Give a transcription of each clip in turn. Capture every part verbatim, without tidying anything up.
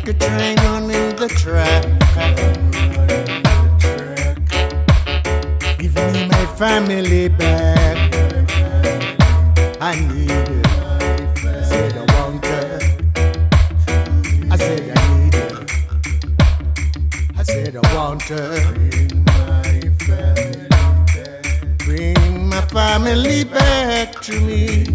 like a train running the track. Give me my family back. I need it. I said I want her. I said I need her. I said I want her. Bring my family back to me.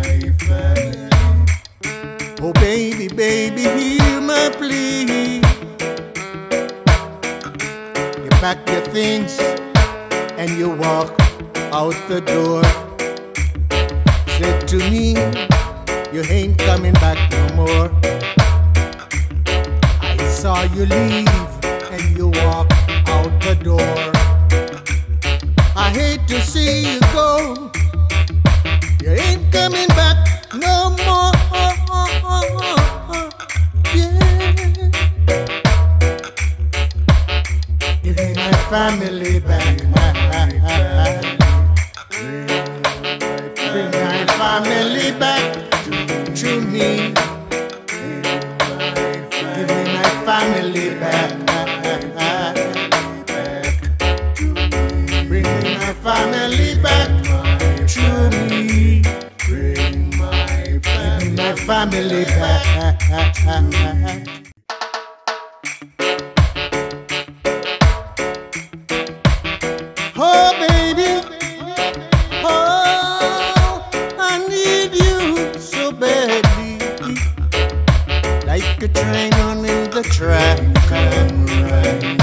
Oh baby, baby, hear my plea. You pack your things and you walk out the door. Said to me, you ain't coming back no more. I saw you leave and you walk out the door. I hate to see you go. You ain't coming back no more. Yeah. Give me my family back. Bring my family back to me. Give me my family back. Bring my family back to me. Bring my Give me my family back. Oh baby, oh I need you so badly, like a train running the track.